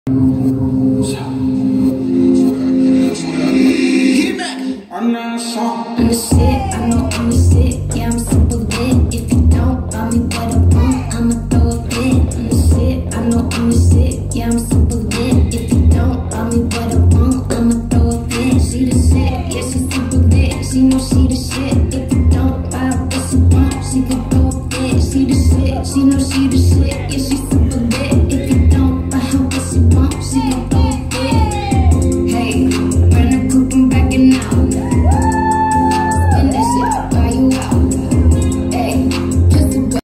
I'm the shit, I know I'm the shit. Yeah, I'm super lit. If you don't buy me what I want, I'ma throw a fit. I'm the shit, I know I'm the shit. Yeah, I'm super lit. If you don't buy me what I want, I'ma throw a fit. She the shit, yeah, she super lit. She know she the shit.